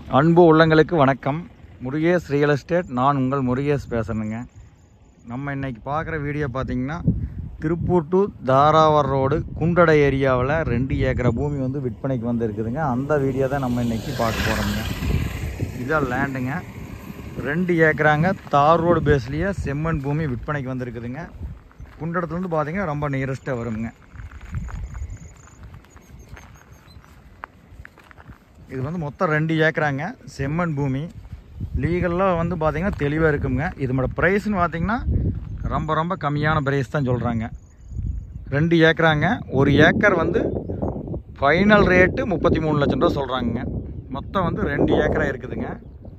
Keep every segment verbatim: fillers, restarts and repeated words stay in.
அன்பு உள்ளங்களுக்கு வணக்கம். முருகேஷ் ரியல் எஸ்டேட், நான் உங்கள் முருகேஷ் பேசுகிறேங்க. நம்ம இன்றைக்கி பார்க்குற வீடியோ பார்த்திங்கன்னா, திருப்பூர் டு தாராவர் ரோடு குண்டடை ஏரியாவில் ரெண்டு ஏக்கரை பூமி வந்து விற்பனைக்கு வந்து இருக்குதுங்க. அந்த வீடியோ தான் நம்ம இன்றைக்கி பார்க்க போகிறோம்ங்க. இதான் லேண்டுங்க, ரெண்டு ஏக்கராங்க, தார் ரோடு பேஸ்லேயே செம்மண் பூமி விற்பனைக்கு வந்துருக்குதுங்க. குண்டடத்துலேருந்து பார்த்திங்கன்னா ரொம்ப நியரஸ்ட்டாக வருங்க. இது வந்து மொத்தம் ரெண்டு ஏக்கராங்க, செம்மண் பூமி. லீகலாக வந்து பார்த்திங்கன்னா தெளிவாக இருக்குங்க. இதோட ப்ரைஸ்ன்னு பார்த்திங்கன்னா ரொம்ப ரொம்ப கம்மியான ப்ரைஸ் தான் சொல்கிறாங்க. ரெண்டு ஏக்கராங்க, ஒரு ஏக்கர் வந்து ஃபைனல் ரேட்டு முப்பத்தி மூணு லட்சம் ரூபா சொல்கிறாங்க. மொத்தம் வந்து ரெண்டு ஏக்கரா இருக்குதுங்க.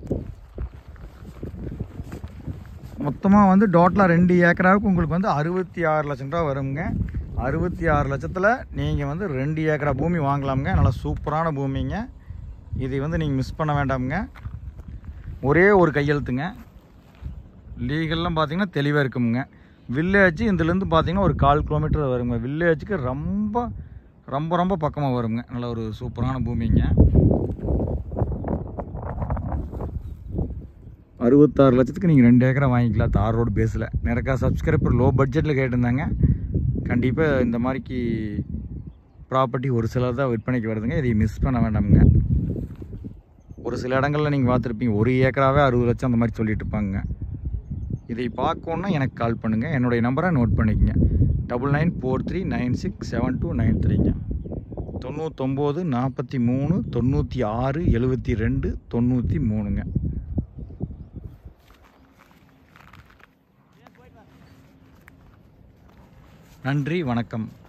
மொத்தமாக வந்து டோட்டலாக ரெண்டு ஏக்கராவுக்கு உங்களுக்கு வந்து அறுபத்தி ஆறு லட்சம் ரூபா வருங்க. அறுபத்தி ஆறு லட்சத்தில் நீங்கள் வந்து ரெண்டு ஏக்கரா பூமி வாங்கலாமுங்க. நல்லா சூப்பரான பூமிங்க. இதை வந்து நீங்கள் மிஸ் பண்ண வேண்டாமுங்க. ஒரே ஒரு கையெழுத்துங்க. லீகல்லாம் பார்த்தீங்கன்னா தெளிவாக இருக்குமுங்க. வில்லேஜ் இதுலேருந்து பார்த்தீங்கன்னா ஒரு கால் கிலோமீட்டர் வருங்க. வில்லேஜுக்கு ரொம்ப ரொம்ப ரொம்ப பக்கமாக வருங்க. நல்ல ஒரு சூப்பரான பூமிங்க. அறுபத்தாறு லட்சத்துக்கு நீங்கள் ரெண்டு ஏக்கரை வாங்கிக்கலாம் தார் ரோடு பேஸில். நிறையா சப்ஸ்கிரைபர் லோ பட்ஜெட்டில் கேட்டிருந்தாங்க. கண்டிப்பாக இந்த மாதிரிக்கு ப்ராப்பர்ட்டி ஒரு சிலர் தான் விற்பனைக்கு வருதுங்க. இதை மிஸ் பண்ண வேண்டாமுங்க. ஒரு சில இடங்களில் நீங்கள் பார்த்துருப்பீங்க, ஒரு ஏக்கராகவே அறுபது லட்சம் அந்த மாதிரி சொல்லிட்டு இருப்பாங்க. இதை பார்க்கணுன்னா எனக்கு கால் பண்ணுங்கள். என்னுடைய நம்பரை நோட் பண்ணிக்கங்க. Double nine four three nine six seven two nine த்ரீங்க. தொண்ணூத்தொம்பது நாற்பத்தி மூணு தொண்ணூற்றி ஆறு எழுபத்தி ரெண்டு தொண்ணூற்றி மூணுங்க. நன்றி, வணக்கம்.